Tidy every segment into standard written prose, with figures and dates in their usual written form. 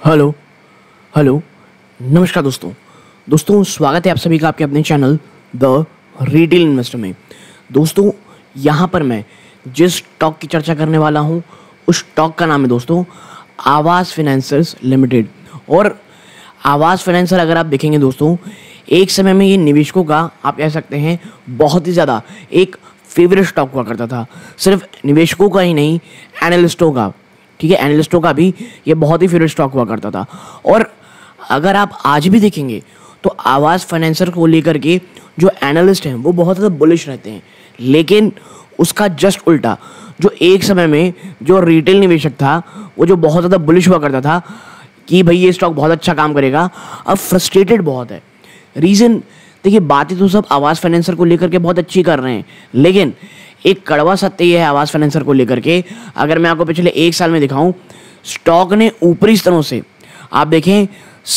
Hello hello नमस्कार दोस्तों स्वागत है आप सभी का आपके अपने चैनल द रिटेल इन्वेस्टर में। दोस्तों यहाँ पर मैं जिस स्टॉक की चर्चा करने वाला हूँ उस स्टॉक का नाम है दोस्तों आवास फाइनेंसर्स लिमिटेड। और आवास फाइनेंसर अगर आप देखेंगे दोस्तों, एक समय में ये निवेशकों का आप कह सकते हैं बहुत ही ज़्यादा एक फेवरेट स्टॉक हुआ करता था। सिर्फ निवेशकों का ही नहीं, एनालिस्टों का, ठीक है, एनालिस्टों का भी ये बहुत ही फेवरेट स्टॉक हुआ करता था। और अगर आप आज भी देखेंगे तो आवास फाइनेंसर को लेकर के जो एनालिस्ट हैं वो बहुत ज़्यादा बुलिश रहते हैं, लेकिन उसका जस्ट उल्टा जो एक समय में जो रिटेल निवेशक था वो जो बहुत ज़्यादा बुलिश हुआ करता था कि भाई ये स्टॉक बहुत अच्छा काम करेगा, अब फ्रस्ट्रेटेड बहुत है। रीज़न देखिए, बातें तो सब आवास फाइनेंसर को लेकर के बहुत अच्छी कर रहे हैं, लेकिन एक कड़वा सत्य ये है आवास फाइनेंसर को लेकर के, अगर मैं आपको पिछले एक साल में दिखाऊं, स्टॉक ने ऊपरी स्तरों से आप देखें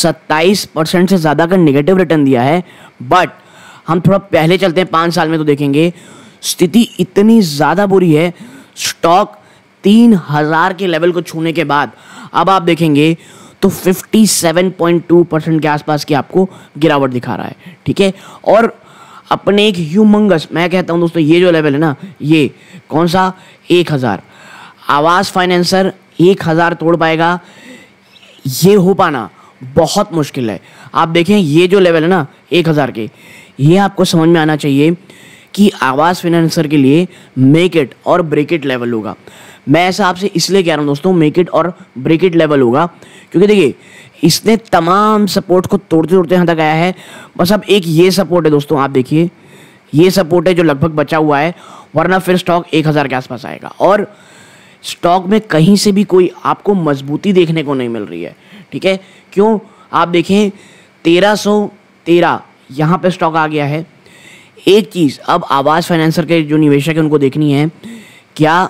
27% से ज़्यादा का नेगेटिव रिटर्न दिया है। बट हम थोड़ा पहले चलते हैं 5 साल में तो देखेंगे स्थिति इतनी ज़्यादा बुरी है, स्टॉक 3000 के लेवल को छूने के बाद अब आप देखेंगे तो 57.2% के आसपास की आपको गिरावट दिखा रहा है, ठीक है। और अपने एक ह्यूमंगस, मैं कहता हूं दोस्तों, ये जो लेवल है ना, ये कौन सा 1000, आवास फाइनेंसर 1000 तोड़ पाएगा, ये हो पाना बहुत मुश्किल है। आप देखें ये जो लेवल है ना 1000 के, ये आपको समझ में आना चाहिए कि आवास फाइनेंसर के लिए मेक इट और ब्रेक इट लेवल होगा। मैं ऐसा आपसे इसलिए कह रहा हूँ दोस्तों, मेक इट और ब्रेक इट लेवल होगा, क्योंकि देखिए इसने तमाम सपोर्ट को तोड़ते तोड़ते यहाँ तक आया है। बस अब एक ये सपोर्ट है दोस्तों, आप देखिए ये सपोर्ट है जो लगभग बचा हुआ है, वरना फिर स्टॉक 1000 के आसपास आएगा। और स्टॉक में कहीं से भी कोई आपको मजबूती देखने को नहीं मिल रही है, ठीक है। क्यों? आप देखें 1313 यहाँ पे स्टॉक आ गया है। एक चीज़ अब आवास फाइनेंसर के जो निवेशक हैं उनको देखनी है, क्या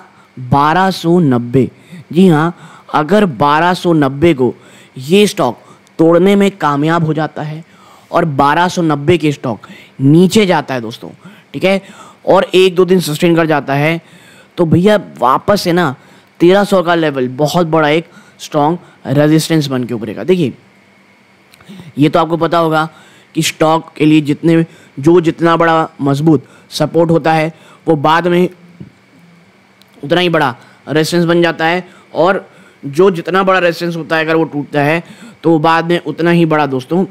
1290, जी हाँ, अगर 1290 को ये स्टॉक तोड़ने में कामयाब हो जाता है और 1290 के स्टॉक नीचे जाता है दोस्तों, ठीक है, और 1-2 दिन सस्टेन कर जाता है, तो भैया वापस से ना 1300 का लेवल बहुत बड़ा एक स्ट्रॉन्ग रेजिस्टेंस बन के उभरेगा। देखिए ये तो आपको पता होगा कि स्टॉक के लिए जितना बड़ा मजबूत सपोर्ट होता है वो बाद में उतना ही बड़ा रेजिस्टेंस बन जाता है, और जो जितना बड़ा रेजिस्टेंस होता है अगर वो टूटता है तो बाद में उतना ही बड़ा दोस्तों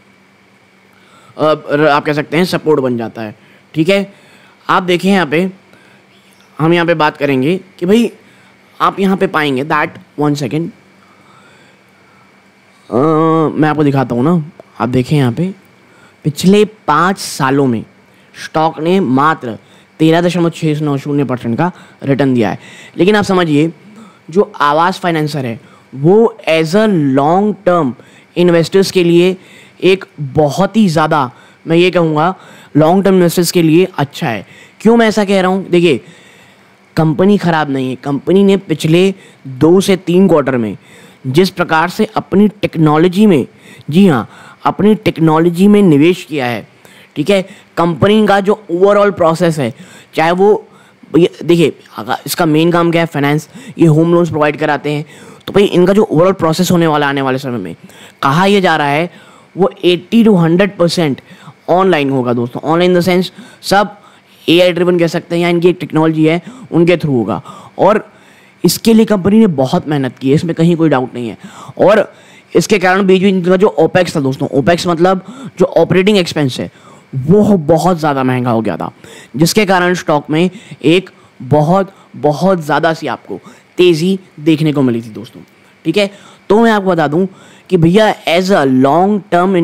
आप कह सकते हैं सपोर्ट बन जाता है, ठीक है। आप देखें यहाँ पे, हम यहाँ पे बात करेंगे कि भाई आप यहाँ पे पाएंगे दैट 1 सेकेंड, मैं आपको दिखाता हूँ ना। आप देखें यहाँ पे पिछले 5 सालों में स्टॉक ने मात्र 13.690% का रिटर्न दिया है। लेकिन आप समझिए जो आवास फाइनेंसर है वो as a long term investors के लिए एक बहुत ही ज़्यादा, मैं ये कहूँगा लॉन्ग टर्म इन्वेस्टर्स के लिए अच्छा है। क्यों मैं ऐसा कह रहा हूँ? देखिए कंपनी ख़राब नहीं है, कंपनी ने पिछले 2 से 3 क्वार्टर में जिस प्रकार से अपनी टेक्नोलॉजी में, जी हाँ, अपनी टेक्नोलॉजी में निवेश किया है, ठीक है, कंपनी का जो ओवरऑल प्रोसेस है, चाहे वो देखिए इसका मेन काम क्या है, फाइनेंस, ये होम लोन्स प्रोवाइड कराते हैं, तो भाई इनका जो ओवरऑल प्रोसेस होने वाला आने वाले समय में कहा यह जा रहा है वो 80 to 100% ऑनलाइन होगा दोस्तों। ऑनलाइन इन द सेंस सब AI ड्रिवन कह सकते हैं, या इनकी एक टेक्नोलॉजी है उनके थ्रू होगा, और इसके लिए कंपनी ने बहुत मेहनत की है, इसमें कहीं कोई डाउट नहीं है। और इसके कारण बीच में इनका जो ओपेक्स था दोस्तों, ओपेक्स मतलब जो ऑपरेटिंग एक्सपेंस है वो बहुत ज़्यादा महंगा हो गया था, जिसके कारण स्टॉक में एक बहुत ज़्यादा सी आपको तेज़ी देखने को मिली थी दोस्तों, ठीक है। तो मैं आपको बता दूं कि भैया as a long term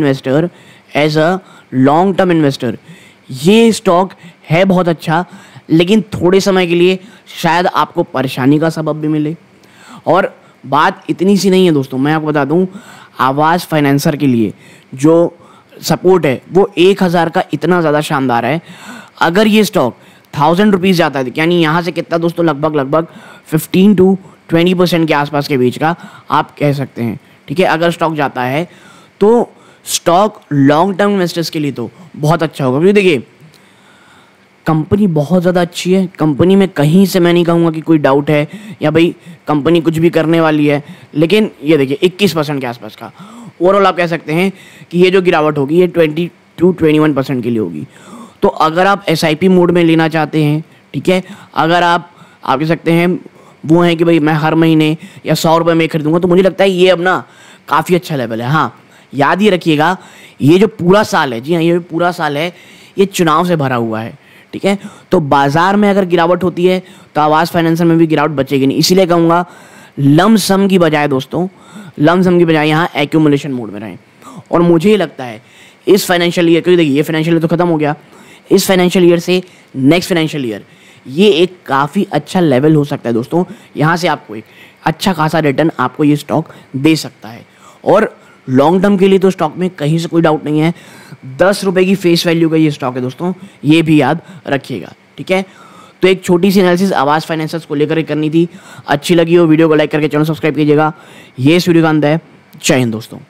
investor ये स्टॉक है बहुत अच्छा, लेकिन थोड़े समय के लिए शायद आपको परेशानी का सबब भी मिले। और बात इतनी सी नहीं है दोस्तों, मैं आपको बता दूं आवास फाइनेंसर के लिए जो सपोर्ट है वो 1000 का इतना ज़्यादा शानदार है। अगर ये स्टॉक 1000 रुपीज़ जाता है, यानी यहाँ से कितना दोस्तों, लगभग 15 to 20% के आसपास के बीच का आप कह सकते हैं, ठीक है। अगर स्टॉक जाता है तो स्टॉक लॉन्ग टर्म इन्वेस्टर्स के लिए तो बहुत अच्छा होगा, क्योंकि देखिए कंपनी बहुत ज़्यादा अच्छी है, कंपनी में कहीं से मैं नहीं कहूँगा कि कोई डाउट है या भाई कंपनी कुछ भी करने वाली है। लेकिन ये देखिए 21% के आसपास का ओवरऑल आप कह सकते हैं कि ये जो गिरावट होगी ये 20 to 21% के लिए होगी। तो अगर आप SIP मोड में लेना चाहते हैं, ठीक है, अगर आप कह सकते हैं वो हैं कि भाई मैं हर महीने या 100 रुपये में खरीदूंगा, तो मुझे लगता है ये अब ना काफ़ी अच्छा लेवल है। हाँ, याद ये रखिएगा ये जो पूरा साल है, जी हाँ, ये पूरा साल है, ये चुनाव से भरा हुआ है, ठीक है। तो बाजार में अगर गिरावट होती है तो आवास फाइनेंसर में भी गिरावट बचेगी नहीं। इसीलिए कहूँगा लमसम की बजाय दोस्तों, लमसम की बजाय यहाँ एक्यूमुलेशन मोड में रहें। और मुझे लगता है इस फाइनेंशियल ईयर, क्योंकि देखिए ये फाइनेंशियल ईयर तो खत्म हो गया, इस फाइनेंशियल ईयर से नेक्स्ट फाइनेंशियल ईयर ये एक काफ़ी अच्छा लेवल हो सकता है दोस्तों। यहाँ से आपको एक अच्छा खासा रिटर्न आपको ये स्टॉक दे सकता है। और लॉन्ग टर्म के लिए तो स्टॉक में कहीं से कोई डाउट नहीं है, 10 रुपये की फेस वैल्यू का ये स्टॉक है दोस्तों, ये भी याद रखिएगा, ठीक है। तो एक छोटी सी एनालिसिस आवास फाइनेंसर्स को लेकर करनी थी। अच्छी लगी हो वीडियो को लाइक करके चैनल सब्सक्राइब कीजिएगा। ये इस वीडियो का अंत है। जय हिंद दोस्तों।